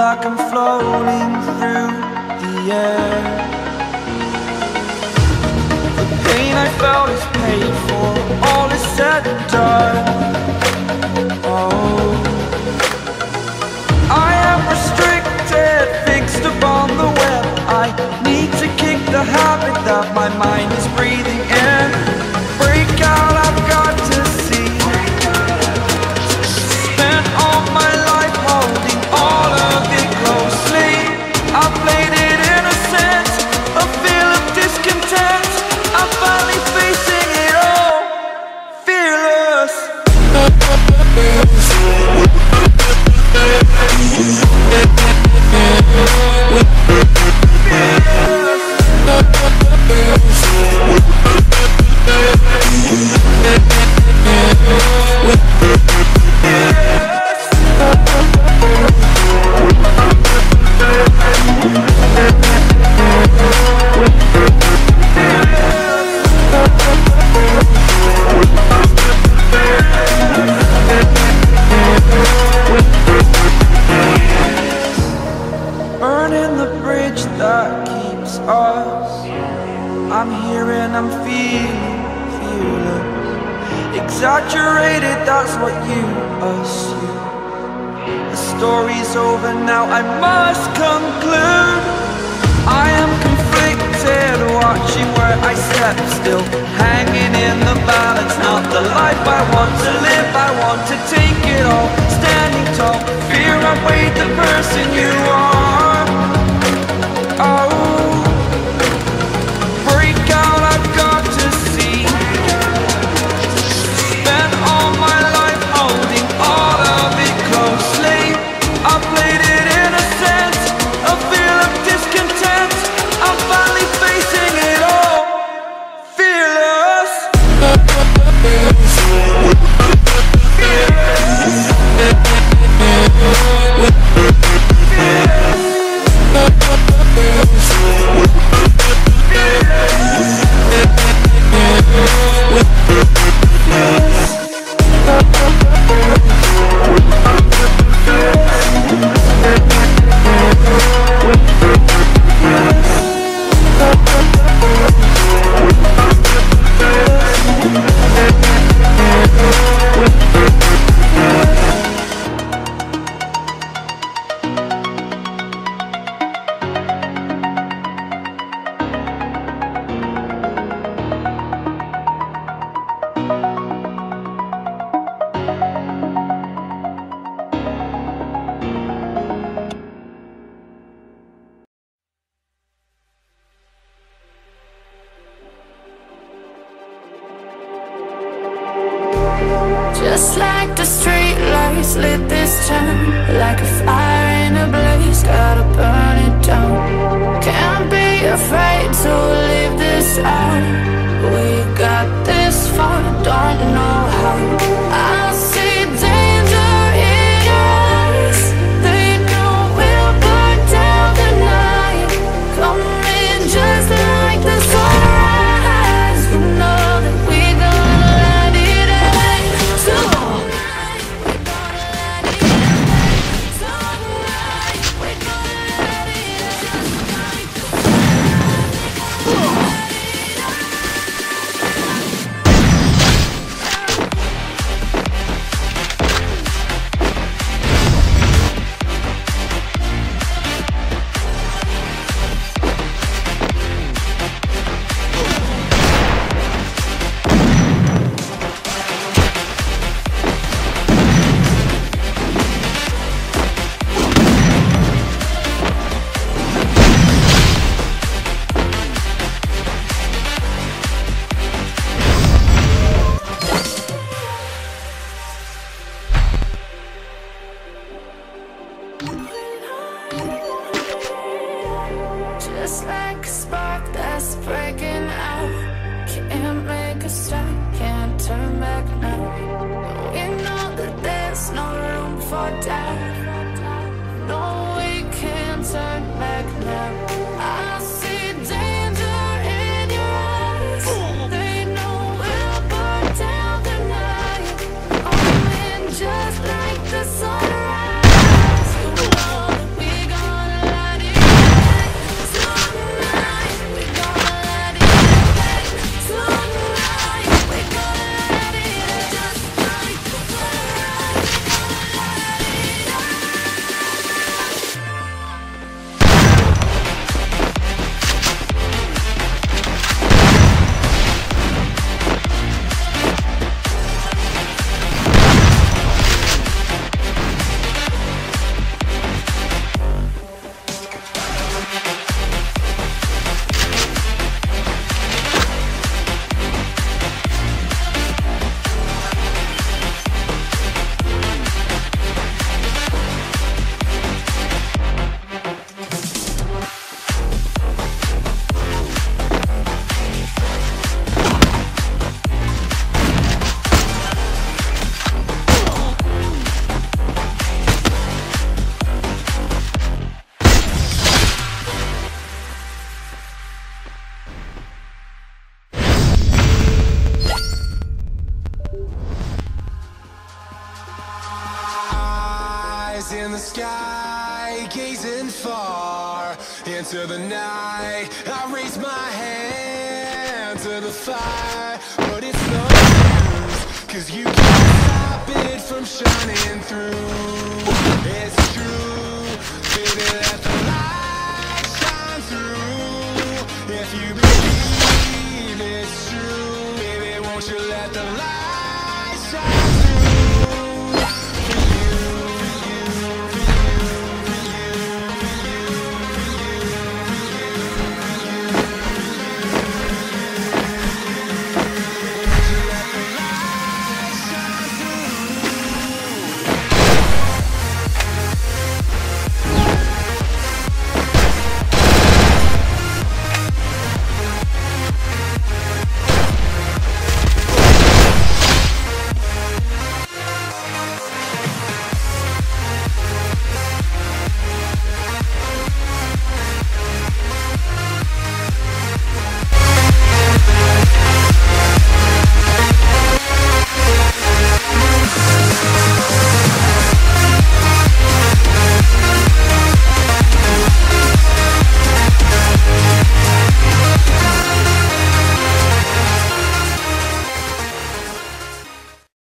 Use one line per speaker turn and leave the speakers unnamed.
like I'm floating through the air. The pain I felt is paid for, all is said and done. Oh, I am restricted, fixed upon the web. I need to kick the habit that my mind is breathing in. Break out, I've got to see. Spent all my life holding all of it closely. I played it innocent, a feel of discontent. I'm finally facing it all, fearless. Burning the bridge that keeps us. I'm here and I'm feeling fearless. Exaggerated, that's what you assume. The story's over now, I must conclude. I am conflicted, watching where I step still, hanging in the balance. Not the life I want to live, I want to take it all. Standing tall, fear outweighed the person you are. Oh, break out, I've got to see. Spent all my life holding all of it closely. I played it innocent, a feel of discontent. I'm finally facing it all, fearless.
Just like the street lights lit this town, like a fire in a blaze, gotta burn it down. Can't be afraid to leave this out. We got this far, don't know how. I see danger in your eyes. They know we'll burn down the night. Coming just like the sunrise. We know that we gonna let it end. Tonight, we gonna let it end. Tonight, we gonna let it end. Just like a spark that's breaking out. Can't make a stop, can't turn back now. We know that there's no room for doubt. No, we can't turn back now. I see danger in your eyes. They know we'll burn down the night. Just like the sunrise, you know that we
into the night. I raise my hand to the fire, but it's no use, 'cause you can't stop it from shining through. It's true, baby, let the light shine through. If you believe it's true, baby, won't you let the light